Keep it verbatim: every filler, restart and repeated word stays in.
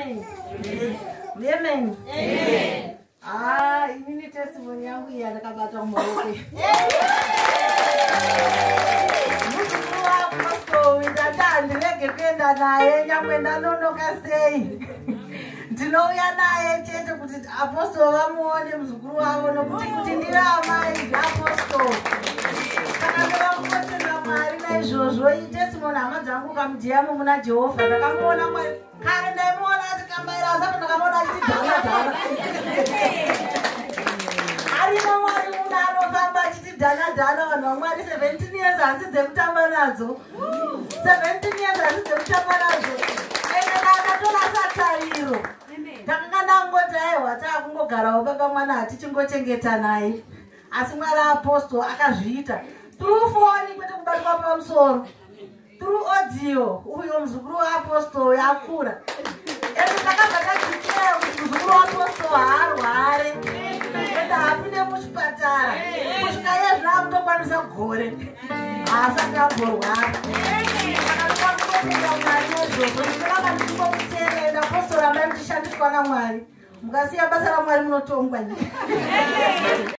Amen. Amen. Amen. Ah, ini testimony yangu ya ndakabata mumaoko. Muzukuru waApostle ndata ndirege kuenda naye nyangwe ndanonoka sei. Ndinouya naye chete kuti Apostle vamuone muzukuru wavo nokuti kuti ndiri amai aApostle. Saka ndakangotenda Mwari naizvozvo itestimony hama dzangu kamudhiyamo muna Jehovha ndakamuona Mwari. Kare ndaimuona atikambaira asati ndakamuona achitidhana-dhana. Arimo Mwari munhu anofamba achitidhana-dhana vanhu vaMwari seventeen years hasi dzekutamba nadzo. seventeen years hasi dzekutamba nadzo. Ende ndakatora satariro. Ndakanga ndangoti aiwa taakungogarawo baba mwana hatichingochengeta naye. Asi Mwari aApostle akazviita. Through phone kwete kubatwa pamusoro. Through audio uyo muzukuru waApostle yakura. Ende ndakabva ndadziteya kuti muzukuru waApostle haarware. Ende hapinde muchipatara. Kusvika iye zvino akutokwanisa gore. Haasati amborwara. Saka ndakangotenda Mwari nezvozvo. Ndinoramba ndichingomutevera Apostle rambai muchishandiswa naMwari. Mukasiya basa raMwari munotongwa.